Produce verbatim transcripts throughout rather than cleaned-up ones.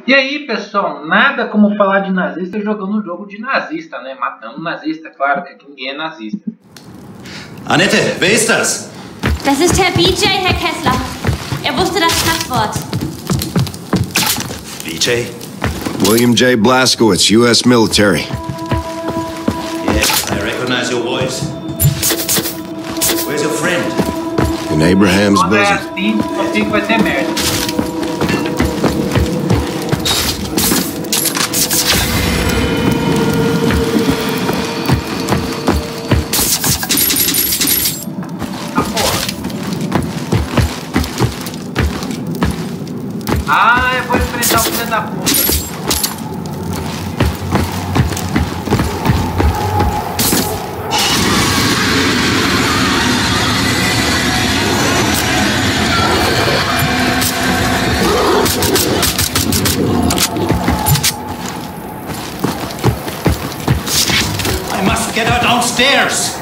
E aí, pessoal, nada como falar de nazista jogando um jogo de nazista, né? Matando nazista, claro que ninguém é nazista. Annette, wer ist das? Das ist Herr B J, Herr Kessler. Er wusste das Passwort. B J? William J. Blazkowicz, U S military. Yes, I recognize your voice. Where's your friend? In Abraham's Quando é bosom. assim, eu sei que vai ter merda. Ah, eu vou enfrentar o filho da puta. I must get her downstairs!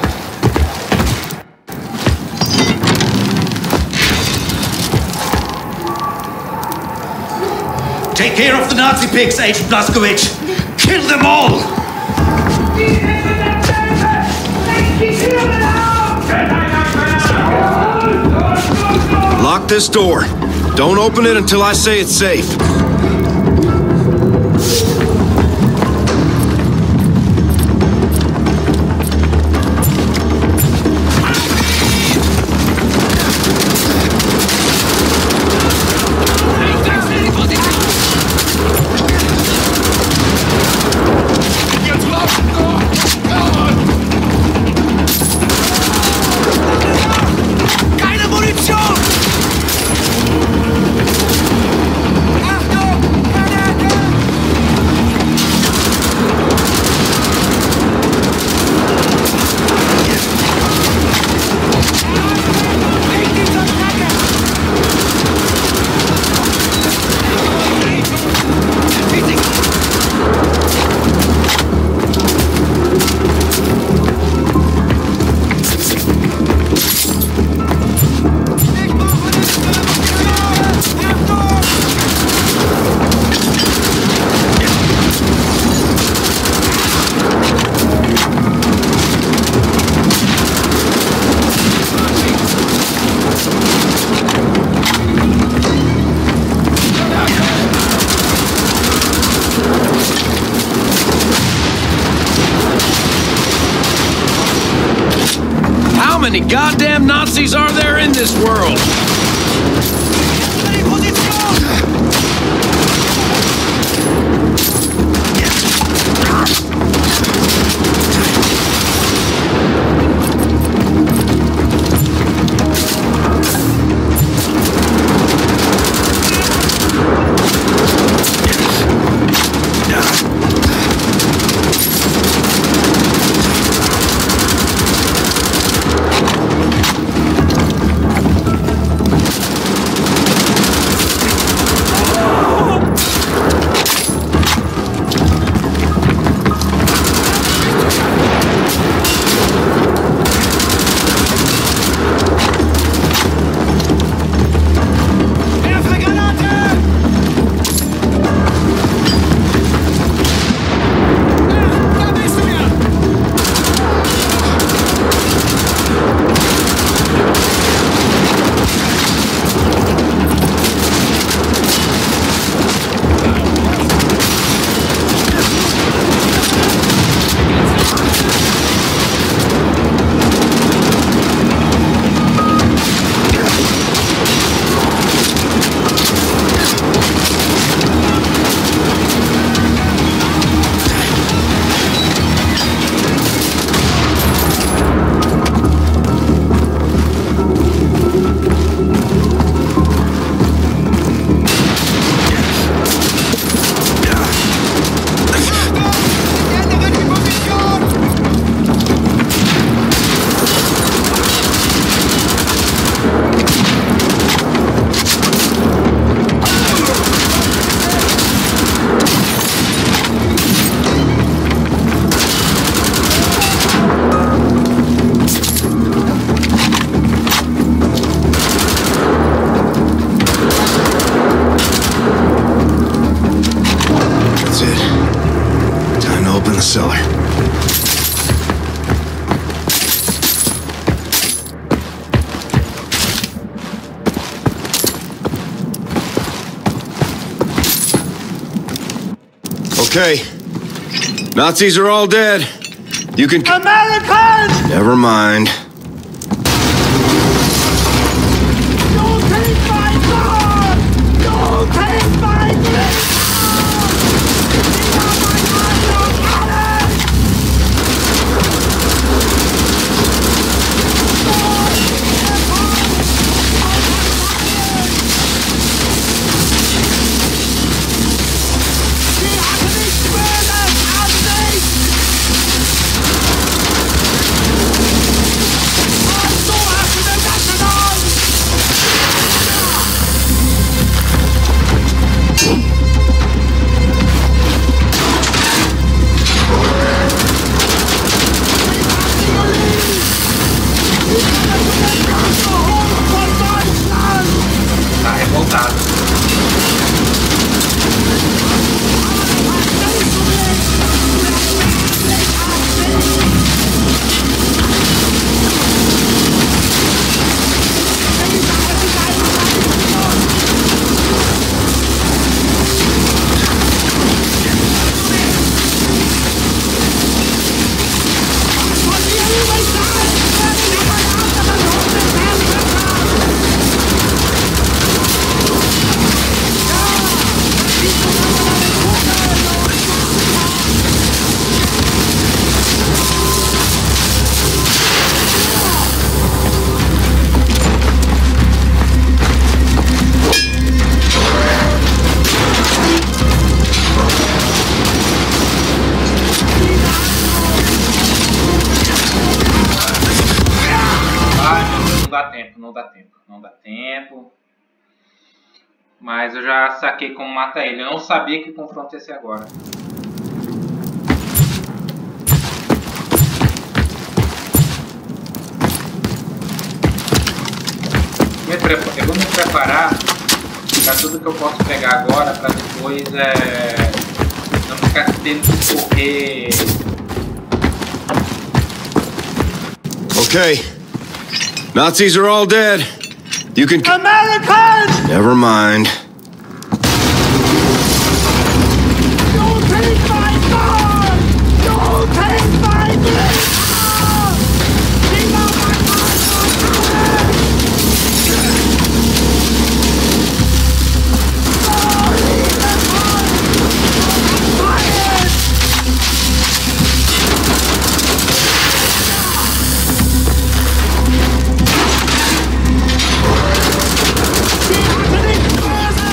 Take care of the Nazi pigs, Agent Blazkowicz! Kill them all! Lock this door. Don't open it until I say it's safe. How many goddamn Nazis are there in this world? Okay. Nazis are all dead. You can... American! Never mind. You take my gun! You take my gun! Tá revoltado. Não dá tempo, não dá tempo, não dá tempo. Mas eu já saquei como mata ele. Eu não sabia que o confronto ia ser agora. Eu vou me preparar para tudo que eu posso pegar agora, para depois é, não ficar tendo que correr. Okay. Nazis are all dead. You can... American! Never mind. You take my gun! You take my gun! Keep out my gun! Sorry,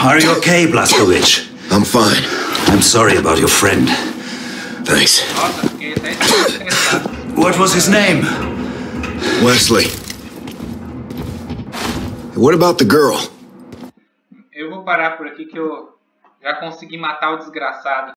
Are you okay, Blazkowicz? I'm fine. I'm sorry about your friend. Thanks. Nossa, fiquei até estressado. What was his name? Wesley. What about the girl? Eu vou parar por aqui que eu já consegui matar o desgraçado.